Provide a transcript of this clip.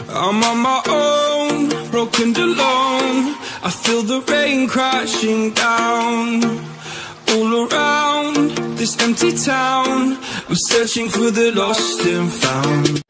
I'm on my own, broken and alone. I feel the rain crashing down all around this empty town. I'm searching for the lost and found.